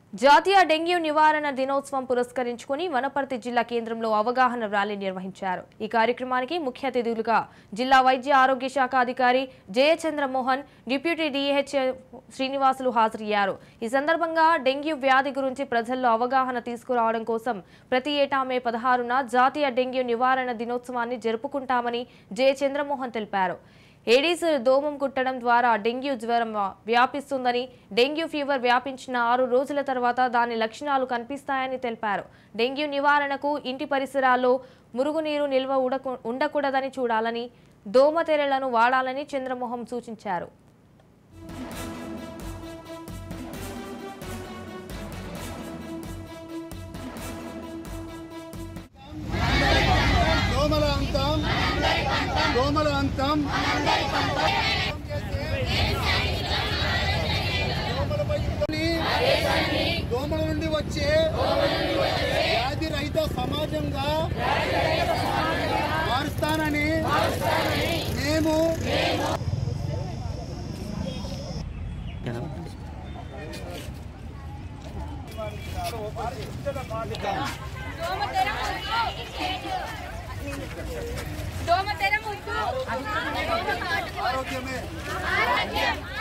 జాతీయ డెంగ్యూ నివారణ దినోత్సవం పురస్కరించుకుని వనపర్తి జిల్లా కేంద్రంలో అవగాహన ర్యాలీ నిర్వహించారు। ఈ కార్యక్రమానికి ముఖ్య అతిథులుగా జిల్లా వైద్య ఆరోగ్య శాఖ అధికారి జయచంద్ర మోహన్, డిప్యూటీ డిహెచ్ శ్రీనివాసులు హాజరయ్యారు। ఈ సందర్భంగా డెంగ్యూ వ్యాధి గురించి ప్రజల్లో అవగాహన తీసుకురావడం కోసం ప్రతి ఏటా మే 16న జాతీయ డెంగ్యూ నివారణ దినోత్సవాన్ని జరుపుకుంటామని జయచంద్ర మోహన్ తెలిపారు। ఏడీస్ దోమం కుట్టడం ద్వారా డెంగ్యూ జ్వరం వ్యాపిస్తుందని, డెంగ్యూ ఫీవర్ వ్యాపించిన 6 రోజుల తర్వాత దాని లక్షణాలు కనిపిస్తాయని తెలిపారు। డెంగ్యూ నివారణకు ఇంటి పరిసరాల్లో మురుగునీరు నిల్వ ఉండకూడదని చూడాలని, దోమతెరలను వాడాలని చంద్రమోహన్ సూచించారు। దోమల నుండి వచ్చే వ్యాధి రహిత సమాజంగా మారుస్తానని మేము దోమతెర ముద్దు ఆరోగ్యమే